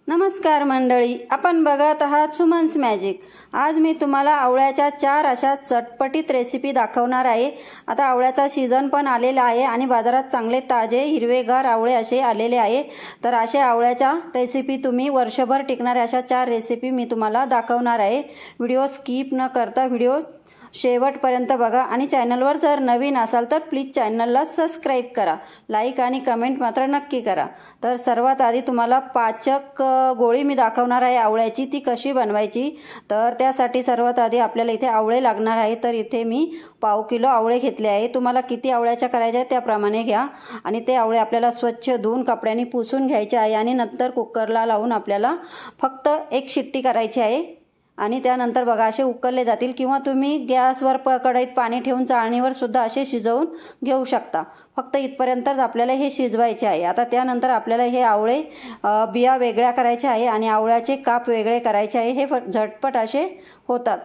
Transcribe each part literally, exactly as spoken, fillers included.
नमस्कार मंडळी, आपण बघत आहात सुमन्स मॅजिक। आज मी तुम्हाला आवळ्याच्या चार अशा चटपटीत रेसिपी दाखवणार आहे। आता आवळ्याचा सीजन पण आलेला आहे आणि बाजारात चांगले ताजे हिरवेगार आवळे असे आलेले आहे। तर अशा आवळ्याच्या रेसिपी तुम्ही वर्षभर टिकणाऱ्या अशा चार रेसिपी मी तुम्हाला दाखवणार आहे। व्हिडिओ स्किप न करता व्हिडिओ शेवटपर्यंत बघा आणि चॅनलवर जर नवीन असाल तर प्लीज चॅनलला सबस्क्राइब करा, लाईक आणि कमेंट मात्र नक्की करा। तर सर्वात आधी तुम्हाला पाचक गोळी मी दाखवणार आहे आवळ्याची, ती कशी बनवायची। तर त्यासाठी सर्वात आधी आपल्याला इथे आवळे लागणार आहे। तर इथे मी पाव किलो आवळे घेतले आहे। तुम्हाला किती आवळ्याच्या करायच्या आहे त्याप्रमाणे घ्या आणि ते आवळे आपल्याला स्वच्छ धुवून कपड्याने पुसून घ्यायचे आहे आणि नंतर कुकरला लावून आपल्याला फक्त एक शिट्टी करायची आहे आणि त्यानंतर बघा असे उकळले जातील किंवा तुम्ही गॅसवर कढईत पाणी ठेवून चाळणीवर सुद्धा असे शिजवून घेऊ शकता। फक्त इथपर्यंतच आपल्याला हे शिजवायचे आहे। आता त्यानंतर आपल्याला हे आवळे बिया वेगळ्या करायचे आहे आणि आवळ्याचे काप वेगळे करायचे आहे। हे झटपट असे होतात।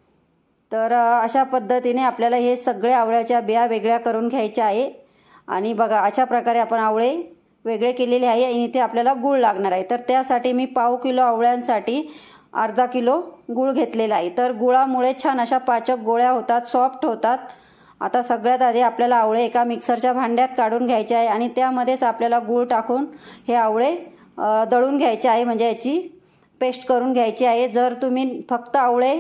तर अशा पद्धतीने आपल्याला हे सगळे आवळ्याच्या बिया वेगळ्या करून घ्यायच्या आहे आणि बघा अशा प्रकारे आपण आवळे वेगळे केलेले आहे आणि इथे आपल्याला गूळ लागणार आहे। तर त्यासाठी मी पाव किलो आवळ्यांसाठी अर्धा किलो गूळ घेतलेला आहे। तर गुळामुळे छान अशा पाचक गोळ्या होतात, सॉफ्ट होतात। आता सगळ्यात आधी आपल्याला आवळे एका मिक्सरच्या भांड्यात काढून घ्यायचे आहे आणि त्यामध्येच आपल्याला गूळ टाकून हे आवळे दळून घ्यायचे आहे, म्हणजे याची पेस्ट करून घ्यायची आहे। जर तुम्ही फक्त आवळे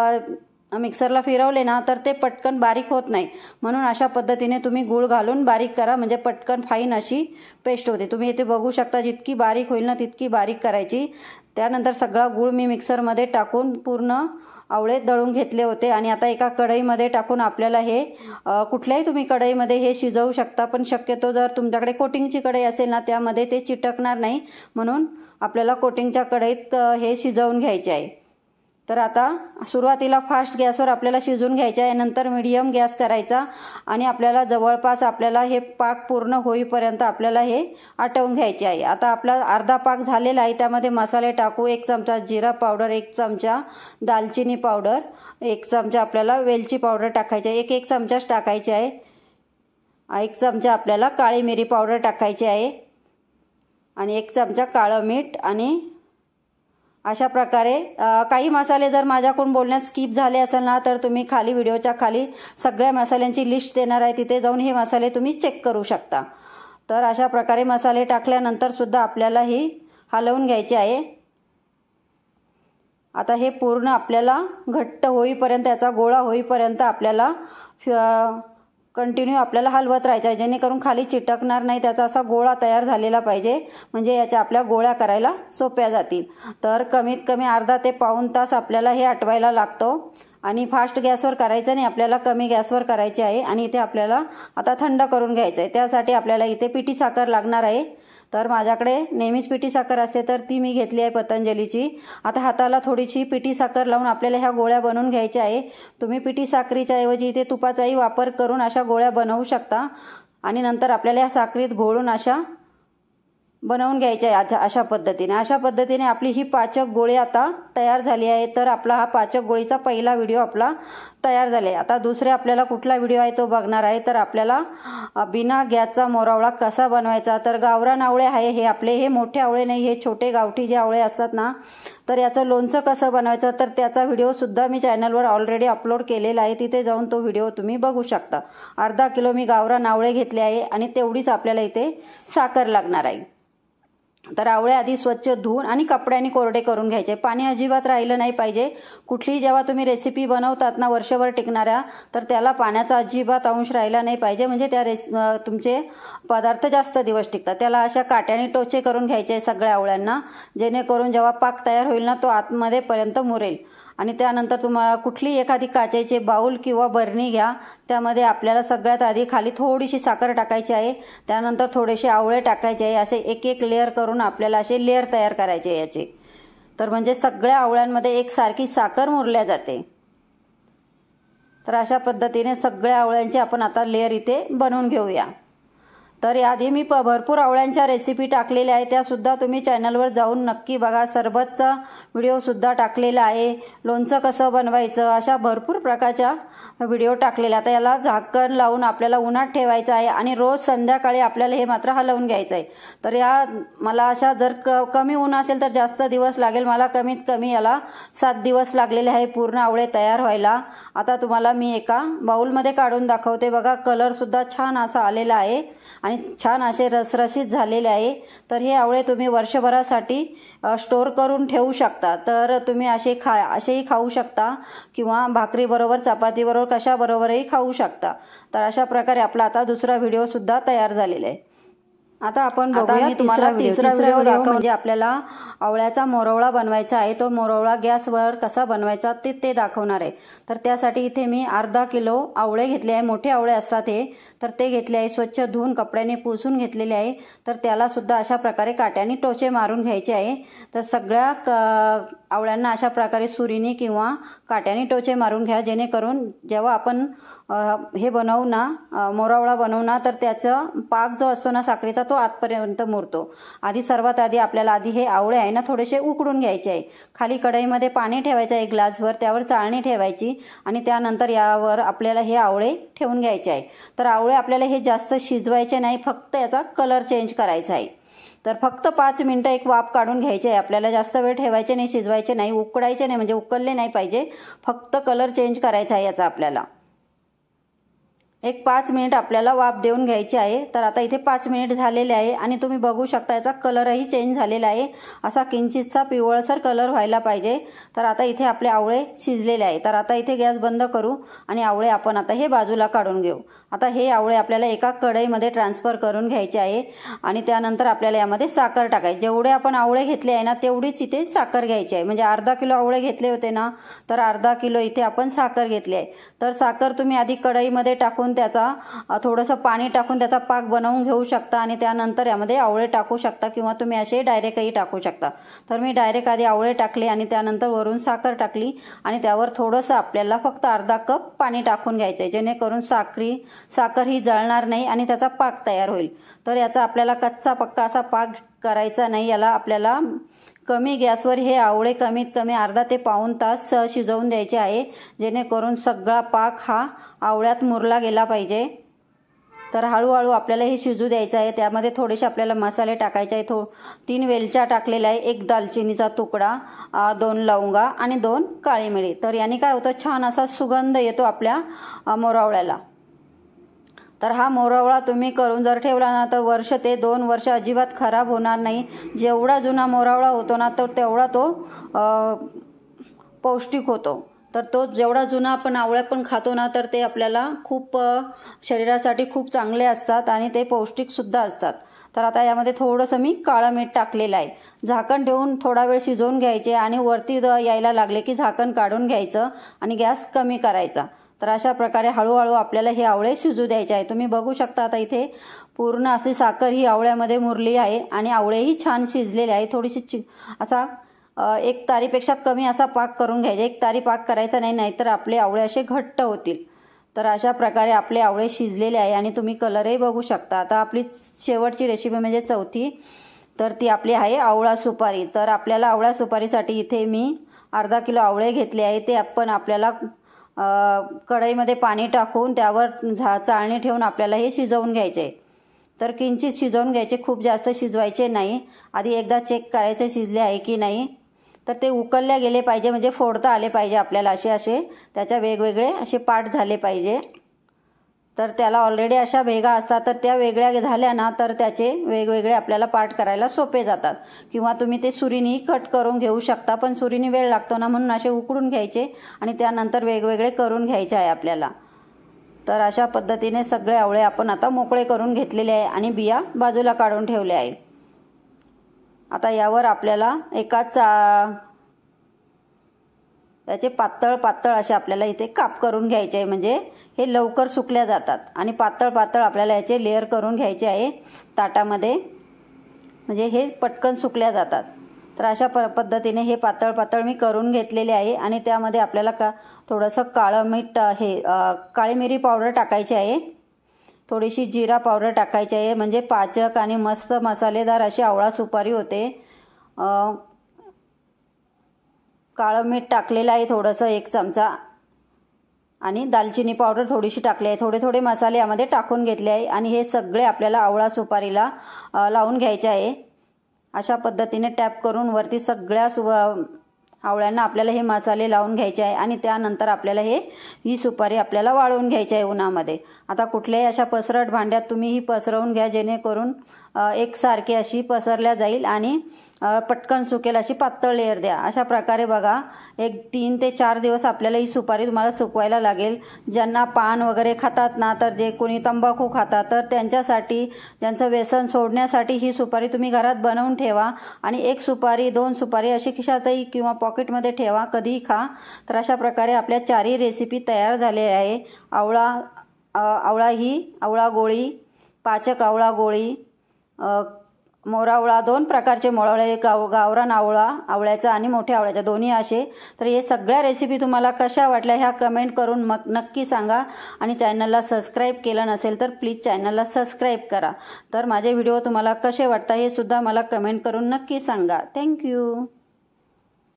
मिक्सरला फिरवले ना तर ते पटकन बारीक होत नाही, म्हणून अशा पद्धतीने तुम्ही गूळ घालून बारीक करा, म्हणजे पटकन फाईन अशी पेस्ट होते। तुम्ही इथे बघू शकता जितकी बारीक होईल ना तितकी बारीक करायची। त्यानंतर सगळा गूळ मी मिक्सरमध्ये टाकून पूर्ण आवळे दळून घेतले होते आणि आता एका कढईमध्ये टाकून आपल्याला हे कुठल्याही तुम्ही कढईमध्ये हे शिजवू शकता, पण शक्यतो जर तुमच्याकडे कोटिंगची कढई असेल ना त्यामध्ये ते चिटकणार नाही, म्हणून आपल्याला कोटिंगच्या कढईत हे शिजवून घ्यायचे आहे। तर आता सुरुवातीला फास्ट गॅसवर आपल्याला शिजवून घ्यायचे आहे, नंतर मीडियम गॅस करायचा आणि आपल्याला जवळपास आपल्याला हे पाक पूर्ण होईपर्यंत आपल्याला हे आटवून घ्यायचे आहे। आता आपला अर्धा पाक झालेला आहे, त्यामध्ये मसाले टाकू। एक चमचा जिरा पावडर, एक चमचा दालचिनी पावडर, एक चमचा आपल्याला वेलची पावडर टाकायची आहे, एक एक चमचाच टाकायचे आहे। एक चमचा आपल्याला काळी मिरी पावडर टाकायची आहे आणि एक चमचा काळं मीठ। आणि अशा प्रकारे काही मसाले जर माझ्याकडून बोलण्यात स्किप झाले असेल ना तर तुम्ही खाली व्हिडिओच्या खाली सगळ्या मसाल्यांची लिस्ट देणार आहे, तिथे जाऊन हे मसाले तुम्ही चेक करू शकता। तर अशा प्रकारे मसाले टाकल्यानंतर सुद्धा आपल्याला ही हलवून घ्यायचे आहे। आता हे पूर्ण आपल्याला घट्ट होईपर्यंत, याचा गोळा होईपर्यंत आपल्याला कंटिन्यू आपल्याला हलवत राहायचं आहे, जेणेकरून खाली चिटकणार नाही, त्याचा असा गोळा तयार झालेला पाहिजे, म्हणजे याच्या आपल्या गोळ्या करायला सोप्या जातील। तर कमीत कमी अर्धा ते पाऊण तास आपल्याला हे आटवायला लागतो आणि फास्ट गॅसवर करायचं नाही, आपल्याला कमी गॅसवर करायचे आहे। आणि इथे आपल्याला आता थंड करून घ्यायचं आहे, त्यासाठी आपल्याला इथे पिठी साखर लागणार आहे। तर माझ्याकडे नेहमीच पिठी साखर असते, तर ती मी घेतली आहे पतंजलीची। आता हाताला थोडीशी पिठी साखर लावून आपल्याला ह्या गोळ्या बनवून घ्यायच्या आहे। तुम्ही पिठी साखरीच्या ऐवजी इथे तुपाचाही वापर करून अशा गोळ्या बनवू शकता आणि नंतर आपल्याला ह्या साखरीत घोळून अशा बनवून घ्यायच्या आहे अशा पद्धतीने। अशा पद्धतीने आपली ही पाचक गोळी आता तयार झाली आहे। तर आपला हा पाचक गोळीचा पहिला व्हिडिओ आपला तयार झाले। आता दुसरे आपल्याला कुठला व्हिडिओ आहे तो बघणार आहे। तर आपल्याला बिना गॅसचा मोरावळा कसा बनवायचा, तर गावरान आवळे आहे हे आपले, हे मोठे आवळे नाही, हे छोटे गावठी जे आवळे असतात ना, तर याचं लोणचं कसं बनवायचं तर त्याचा व्हिडिओ सुद्धा मी चॅनलवर ऑलरेडी अपलोड केलेला आहे, तिथे जाऊन तो व्हिडिओ तुम्ही बघू शकता। अर्धा किलो मी गावरान आवळे घेतले आहे आणि तेवढीच आपल्याला इथे साखर लागणार आहे। तर आवळे आधी स्वच्छ धुवून आणि कपड्याने कोरडे करून घ्यायचे, पाणी अजिबात राहिलं नाही पाहिजे। कुठलीही जेव्हा तुम्ही रेसिपी बनवतात ना वर्षभर टिकणाऱ्या, तर त्याला पाण्याचा अजिबात अंश राहिला नाही पाहिजे, म्हणजे त्या रेस तुमचे पदार्थ जास्त दिवस टिकतात। त्याला अशा काट्याने टोचे करून घ्यायचे सगळ्या आवळ्यांना, जेणेकरून जेव्हा पाक तयार होईल ना तो आतमध्ये पर्यंत मुरेल। आणि त्यानंतर तुम्हाला कुठली एखादी काचेचे बाउल किंवा बरणी घ्या, त्यामध्ये आपल्याला सगळ्यात आधी खाली थोडीशी साखर टाकायची आहे, त्यानंतर थोडेसे आवळे टाकायचे आहे, असे एक एक लेअर करून आपल्याला असे लेअर तयार करायचे याचे। तर म्हणजे सगळ्या आवळ्यांमध्ये एकसारखी साखर मुरल्या जाते। तर अशा पद्धतीने सगळ्या आवळ्यांचे आपण आता लेअर इथे बनवून घेऊया। तर याआधी मी प भरपूर आवळ्यांच्या रेसिपी टाकलेल्या आहे, त्यासुद्धा तुम्ही चॅनलवर जाऊन नक्की बघा. सरबतचा व्हिडिओसुद्धा टाकलेला आहे, लोणचं कसं बनवायचं, अशा भरपूर प्रकारच्या व्हिडिओ टाकलेल्या. आता याला झाकण लावून आपल्याला उन्हात ठेवायचं आहे आणि रोज संध्याकाळी आपल्याला हे मात्र हलवून घ्यायचं आहे. तर या मला अशा जर क कमी ऊन असेल तर जास्त दिवस लागेल, मला कमीत कमी याला सात दिवस लागलेले आहे पूर्ण आवळे तयार व्हायला. आता तुम्हाला मी एका बाउलमध्ये काढून दाखवते. बघा कलरसुद्धा छान असा आलेला आहे आणि छान असे रसरशीत झालेले आहे. तर हे आवळे तुम्ही वर्षभरासाठी स्टोर करून ठेवू शकता. तर तुम्ही असे खा असेही खाऊ शकता किंवा भाकरीबरोबर चपातीबरोबर कशाबरोबरही खाऊ शकता. तर अशा प्रकारे आपला आता दुसरा व्हिडिओसुद्धा तयार झालेला आहे. आता आपण बघूया तिसरा तिसरा व्हिडिओ म्हणजे आपल्याला आवळ्याचा मोरवळा बनवायचा आहे. तो मोरवळा गॅसवर कसा बनवायचा ते ते दाखवणार आहे. तर त्यासाठी इथे मी अर्धा किलो आवळे घेतले आहे, मोठे आवळे असतात हे. तर ते घेतले आहे, स्वच्छ धुवून कपड्याने पुसून घेतलेले आहे. तर त्याला सुद्धा अशा प्रकारे काट्याने टोचे मारून घ्यायचे आहे. तर सगळ्या क आवळ्यांना अशा प्रकारे सुरीने किंवा काट्याने टोचे मारून घ्या, जेणेकरून जेव्हा आपण हे बनवू ना मोरवळा बनवू ना तर त्याचा पाक जो असतो ना साखरेचा तो आतपर्यंत मुरतो. आधी सर्वात आधी आपल्याला आधी हे आवळे आहे ना थोडेसे उकडून घ्यायचे आहे. खाली कढईमध्ये पाणी ठेवायचं एक ग्लासभर, त्यावर चाळणी ठेवायची आणि त्यानंतर यावर आपल्याला हे आवळे ठेवून घ्यायचे आहे. तर आवळे आपल्याला हे जास्त शिजवायचे नाही, फक्त याचा कलर चेंज करायचा आहे. तर फक्त पाच मिनिटं एक वाफ काढून घ्यायचे आहे आपल्याला, जास्त वेळ ठेवायचे नाही, शिजवायचे नाही, उकडायचे नाही, म्हणजे उकळले नाही पाहिजे, फक्त कलर चेंज करायचा आहे याचा आपल्याला. एक पाच मिनिट आपल्याला वाफ देऊन घ्यायची आहे. तर आता इथे पाच मिनिट झालेले आहे आणि तुम्ही बघू शकता याचा कलरही चेंज झालेला आहे, असा किंचितसा पिवळसर कलर व्हायला पाहिजे. तर आता इथे आपले आवळे शिजलेले आहे. तर आता इथे गॅस बंद करू आणि आवळे आपण आता हे बाजूला काढून घेऊ. आता हे आवळे आपल्याला एका कढईमध्ये ट्रान्सफर करून घ्यायचे आहे आणि त्यानंतर आपल्याला यामध्ये साखर टाकायची. जेवढे आपण आवळे घेतले आहे ना तेवढीच इथे साखर घ्यायची आहे. म्हणजे अर्धा किलो आवळे घेतले होते ना तर अर्धा किलो इथे आपण साखर घेतली आहे. तर साखर तुम्ही आधी कढईमध्ये टाकून त्याचा थोडंसं पाणी टाकून त्याचा पाक बनवून घेऊ शकता आणि त्यानंतर यामध्ये आवळे टाकू शकता किंवा तुम्ही असे डायरेक्टही टाकू शकता. तर मी डायरेक्ट आधी आवळे टाकले आणि त्यानंतर वरून साखर टाकली आणि त्यावर थोडंसं आपल्याला फक्त अर्धा कप पाणी टाकून घ्यायचं आहे, जेणेकरून साखरी साखर ही जळणार नाही आणि त्याचा पाक तयार होईल. तर याचा आपल्याला कच्चा पक्का असा पाक करायचा नाही. याला आपल्याला कमी गॅसवर हे आवळे कमीत कमी अर्धा ते पाऊण तास शिजवून द्यायचे आहे, जेणेकरून सगळा पाक हा आवळ्यात मुरला गेला पाहिजे. तर हळूहळू आपल्याला हे शिजू द्यायचं आहे. त्यामध्ये थोडेसे आपल्याला मसाले टाकायचे आहे. थो तीन वेलच्या टाकलेल्या आहे, एक दालचिनीचा तुकडा, दोन लवंगा आणि दोन काळी मिरी. तर याने काय होतं, छान असा सुगंध येतो आपल्या मोरवळ्याला. तर हा मोरवळा तुम्ही करून जर ठेवला ना तर वर्ष ते दोन वर्ष अजिबात खराब होणार नाही. जेवढा जुना मोरवळा होतो ना तर तेवढा तो पौष्टिक होतो. तर तो जेवढा जुना आपण आवळ्या पण खातो ना तर ते आपल्याला खूप शरीरासाठी खूप चांगले असतात आणि ते पौष्टिक सुद्धा असतात. तर आता यामध्ये थोडंसं मी काळं मीठ टाकलेलं आहे. झाकण ठेवून थोडा वेळ शिजवून घ्यायचे आणि वरती यायला लागले की झाकण काढून घ्यायचं आणि गॅस कमी करायचा. तर अशा प्रकारे हळूहळू आपल्याला हे आवळे शिजू द्यायचे आहे. तुम्ही बघू शकता आता इथे पूर्ण अशी साखर ही आवळ्यामध्ये मुरली आहे आणि आवळेही छान शिजलेले आहे. थोडीशी चि असा एक तारीपेक्षा कमी असा पाक करून घ्यायचा. एक तारी पाक करायचा नाही, नाहीतर आपले आवळे असे घट्ट होतील. तर अशा प्रकारे आपले आवळे शिजलेले आहे आणि तुम्ही कलरही बघू शकता. आता आपली शेवटची रेसिपी म्हणजे चौथी, तर ती आपली आहे आवळा सुपारी. तर आपल्याला आवळा सुपारीसाठी इथे मी अर्धा किलो आवळे घेतले आहे. ते आपण आपल्याला कढईमध्ये पाणी टाकून त्यावर झा चाळणी ठेवून आपल्याला हे शिजवून घ्यायचे. तर किंचित शिजवून घ्यायचे, खूप जास्त शिजवायचे नाही. आधी एकदा चेक करायचे शिजले आहे की नाही. तर ते उकळले गेले पाहिजे, म्हणजे फोडता आले पाहिजे आपल्याला, असे असे त्याच्या वेगवेगळे असे पार्ट झाले पाहिजे. तर त्याला ऑलरेडी अशा भेगा असतात, तर त्या वेगळ्या झाल्या ना तर त्याचे वेगवेगळे आपल्याला पार्ट करायला सोपे जातात. किंवा तुम्ही ते सुरीनी कट करून घेऊ शकता, पण सुरीनी वेळ लागतो ना म्हणून असे उकडून घ्यायचे आणि त्यानंतर वेगवेगळे करून घ्यायचे आहे आपल्याला. तर अशा पद्धतीने सगळे आवळे आपण आता मोकळे करून घेतलेले आहे आणि बिया बाजूला काढून ठेवले आहे. आता यावर आपल्याला एका चा त्याचे पातळ पातळ असे आपल्याला इथे काप करून घ्यायचे आहे, म्हणजे हे लवकर सुकल्या जातात. आणि पातळ पातळ आपल्याला याचे लेअर करून घ्यायचे आहे ताटामध्ये, म्हणजे हे पटकन सुकल्या जातात. तर अशा प पद्धतीने हे पातळ पातळ मी करून घेतलेले आहे. आणि त्यामध्ये आपल्याला का थोडंसं काळं मीठ हे काळी मिरी पावडर टाकायची आहे. थोडीशी जिरा पावडर टाकायची आहे, म्हणजे पाचक आणि मस्त मसालेदार अशी आवळा सुपारी होते. काळं मीठ टाकलेलं आहे थोडंसं एक चमचा, आणि दालचिनी पावडर थोडीशी टाकली आहे. थोडे थोडे मसाले यामध्ये टाकून घेतले आहे आणि हे सगळे आपल्याला आवळा सुपारीला लावून घ्यायचे आहे. अशा पद्धतीने टॅप करून वरती सगळ्या सु आवळ्यांना आपल्याला हे मसाले लावून घ्यायचे आहे आणि त्यानंतर आपल्याला हे ही सुपारी आपल्याला वाळवून घ्यायची आहे उन्हामध्ये. आता कुठल्याही अशा पसरट भांड्यात तुम्ही ही पसरवून घ्या, जेणेकरून एकसारखी अशी पसरल्या जाईल आणि पटकन सुकेल अशी पातळ लेअर द्या. अशा प्रकारे बघा एक तीन ते चार दिवस आपल्याला ही सुपारी तुम्हाला सुकवायला लागेल. ज्यांना पान वगैरे खातात ना, तर जे कोणी तंबाखू खातात तर त्यांच्यासाठी, त्यांचं व्यसन सोडण्यासाठी ही सुपारी तुम्ही घरात बनवून ठेवा आणि एक सुपारी दोन सुपारी अशी खिशातही किंवा पॉकेटमध्ये ठेवा, कधीही खा. तर अशा प्रकारे आपल्या चारही रेसिपी तयार झालेल्या आहे. आवळा आवळा ही आवळा गोळी, पाचक आवळा गोळी, मोरावळा, दोन प्रकारचे मोरावळे, गाव गावरान आवळा आवळ्याचा आणि मोठ्या आवळ्याचा दोन्ही असे. तर हे सगळ्या रेसिपी तुम्हाला कशा वाटल्या ह्या कमेंट करून मग नक्की सांगा. आणि चॅनलला सबस्क्राईब केलं नसेल तर प्लीज चॅनलला सबस्क्राईब करा. तर माझे व्हिडिओ तुम्हाला कसे वाटतात हे सुद्धा मला कमेंट करून नक्की सांगा. थँक्यू.